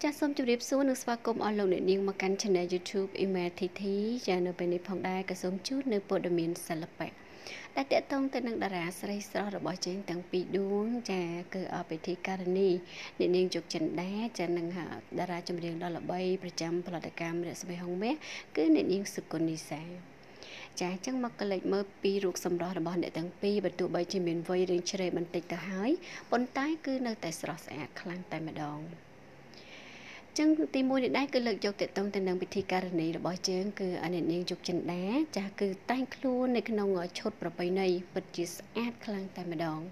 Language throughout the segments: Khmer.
ចាសសូមជម្រាបសួរនិងស្វាគមន៍អស់លោកអ្នកនាងមកកាន់ Channel YouTube Email TT ចានៅពេលនេះផងដែរក៏សូមជូននៅព័ត៌មានសិល្បៈដែលតកតងទៅនឹងតារាស្រីស្រស់របស់យើងទាំងពីរដួងចាគឺអបិធីការនីអ្នកនាងជោគចិន្តាចានឹងតារាចម្រៀងដ៏ល្បីប្រចាំផលិតកម្មរស្មីហុងមាសគឺអ្នកនាងសុគន្ធនិសាចាអញ្ចឹងមកកលេចមើលពីរូបសម្រស់របស់អ្នកទាំងពីរបើទោះបីជាមានវ័យរៀងជ្រេបន្តិចទៅហើយប៉ុន្តែគឺនៅតែស្រស់ស្អាតខ្លាំងតែម្ដងចឹងទីមួយនេះដែរគឺលើកយកតកតងទៅនឹងពិធីការនីរបស់យើងគឺអ្នកនាងជោគចិន្តាចាស់គឺតែងខ្លួននៅក្នុងឈុតប្រពៃណីពិតជាស្អាតខ្លាំងតែម្ដង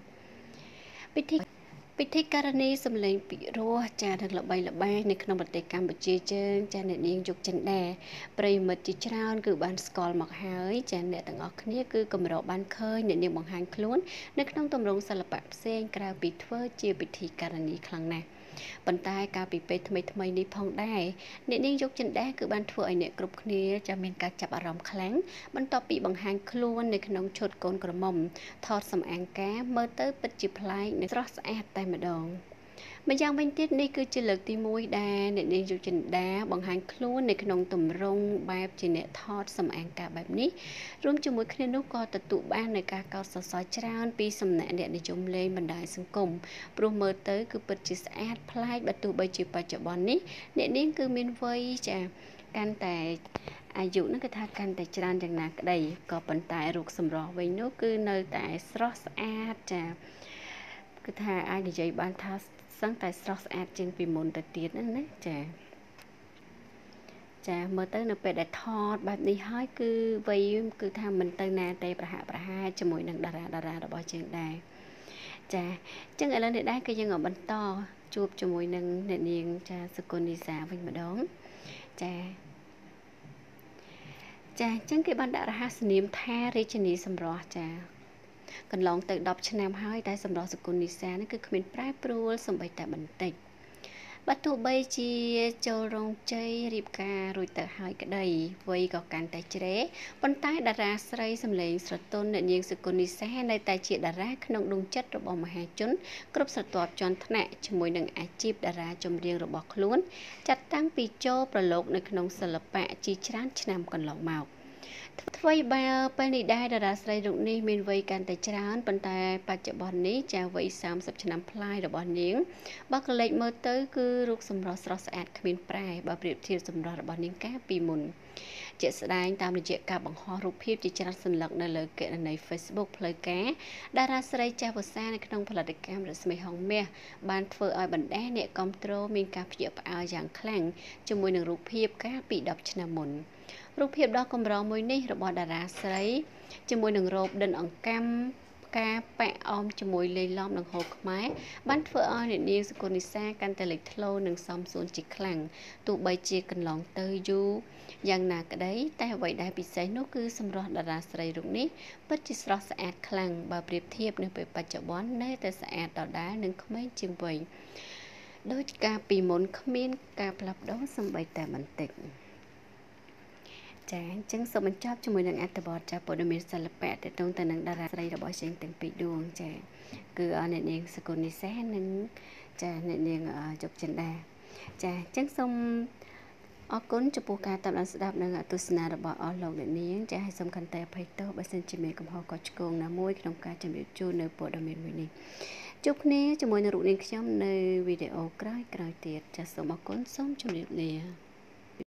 ពិធីការនីសម្លេងពិរោះចាស់និងល្បីល្បាញនៅក្នុងប្រទេសកម្ពុជាយើងចាអ្នកនាងជោគចិន្តាប្រិយមិត្តជាច្រើនគឺបានស្គាល់មកហើយចាអ្នកទាំងអស់គ្នាគឺកម្របានឃើញអ្នកនាងបង្ហាញខ្លួននៅក្នុងទម្រង់សិល្បៈផ្សេងក្រៅពីធ្វើជាពិធីការនីខ្លាំងណាស់ប៉ុន្តែការពីពេលថ្មីនេះផងដែរអ្នកនាងយកចិន្តាគឺបានធ្វើឲ្យអ្នកគ្រប់គ្នាចាំមានការចាប់អារម្មណ៍ខ្លាំងបន្ទាប់ពីបង្ហាញខ្លួននៅក្នុងឈុតកូនក្រមុំថតសម្អាងការមើលទៅពិតជាប្លែកនិងស្រស់ស្អាតតែម្ដងម្យ៉ាងវិញទៀតនេះគឺជាលើកទី1ដែលអ្នកនាងយុចិន្តាបង្ហាញខ្លួននៅក្នុងទម្រង់បែបជាអ្នកថតសម្អាងការបែបនេះរួមជាមួយគ្នានោះក៏ទទួលបាននូវការកោតសរសើរច្រើនពីសំណាក់អ្នកនិយមលេងបណ្ដាញសង្គមព្រោះមើលទៅគឺពិតជាស្អាតប្លែកបើទោះបីជាបច្ចុប្បន្ននេះអ្នកនាងគឺមានវ័យចាកាន់តែអាយុនឹងគឺថាកាន់តែច្រើនយ៉ាងណាក្តីក៏ប៉ុន្តែរូបសម្រស់វិញនោះគឺនៅតែស្រស់ស្អាតចាគឺថាអាចនិយាយបានថាសឹងតែស្រស់ស្អាតជាងពីមុនទៅទៀតណាចាមើលទៅនៅពេលដែលថតបែបនេះហើយគឺវ័យគឺថាមិនទៅណាទេប្រហាក់ជាមួយនឹងតារារបស់យើងដែរចាអញ្ចឹងឥឡូវនេះដែរគឺយើងបន្តជួបជាមួយនឹងអ្នកនាងចាសុគន្ធនិសាវិញម្ដងចាអញ្ចឹងគេបានដាក់រហស្សនាមថារាជិនីសម្រស់ចាកន្លងទៅ10ឆ្នាំហើយតែសម្រស់សុគន្ធនិសានេះគឺគ្មានប្រែប្រួលសូម្បីតែបន្តិចបើទោះបីជាចូលរោងជ័យរៀបការរួចទៅហើយក្តីវ័យក៏កាន់តែជ្រេប៉ុន្តែតារាស្រីសម្លេងស្រទន់អ្នកនាងសុគន្ធនិសានៅតែជាតារាក្នុងដួងចិត្តរបស់មហាជនគ្រប់ស្រទាប់ជាន់ថ្នាក់ជាមួយនឹងអាជីពតារាចម្រៀងរបស់ខ្លួនចាត់តាំងពីចូលប្រឡូកនៅក្នុងសិល្បៈជាច្រើនឆ្នាំកន្លងមកអ្វីបើពេលនេះដែរតារាស្រីរូបនេះមានវ័យកាន់តែច្រើនប៉ុន្តែបច្ចុប្បន្ននេះចាវ័យ30ឆ្នាំប្លាយរបស់នាងបើកលេចមើលទៅគឺរូបសម្រស់ស្រស់ស្អាតគ្មានប្រែបើប្រៀបធៀបសម្រស់របស់នាងកាលពីមុនជាក់ស្ដែងតាមរយៈការបង្ហោះរូបភាពជាច្រើនសន្លឹកនៅលើគណនី Facebook ផ្លូវការតារាស្រីចាស់វស្សានៅក្នុងផលិតកម្មរស្មីហុងមាសបានធ្វើឲ្យបណ្ដាអ្នកគាំទ្រមានការភ្ញាក់ផ្អើលយ៉ាងខ្លាំងជាមួយនឹងរូបភាពកាលពី10ឆ្នាំមុនរូបភាពដ៏កម្រមួយនេះរបស់តារាស្រីជាមួយនឹងរ៉ូបដិនអង្កាំការប៉ាក់អមជាមួយលេីឡំនិងហូលខ្មែរបានធ្វើឲ្យអ្នកនាងសុគន្ធនិសាកាន់តែលេចធ្លោនិងសមសួនជាខ្លាំងទោះបីជាកន្លងទៅយូរយ៉ាងណាក្តីតែអ្វីដែលពិសេសនោះគឺសម្រស់តារាស្រីរូបនេះពិតជាស្រស់ស្អាតខ្លាំងបើប្រៀបធៀបនៅពេលបច្ចុប្បន្ននៅតែស្អាតដដែលនិងក្មេងជាងវ័យដោយការពីមុនគ្មានការផ្លាស់ប្ដូរសូម្បីតែបន្តិចចាអញ្ចឹងសូមបញ្ចប់ជាមួយនឹងអត្ថបទចាព័ត៌មានសិល្បៈទាក់ទងទៅនឹងតារាស្រីរបស់យើងទាំងពីរដួងចាគឺអ្នកនាងសុគន្ធនិសានិងចាអ្នកនាងជោគចិន្តាចាអញ្ចឹងសូមអរគុណចំពោះការតាមដានស្ដាប់និងទស្សនារបស់អស់លោកអ្នកនាងចាហើយសូមខន្តីអភ័យទោសបើសិនជាមានកំហុសខុសឆ្គងណាមួយក្នុងការជម្រាបជូននៅព័ត៌មានមួយនេះជួបគ្នាជាមួយនឹងរូបនាងខ្ញុំនៅវីដេអូក្រោយទៀតចាសូមអរគុណសូមជម្រាបលា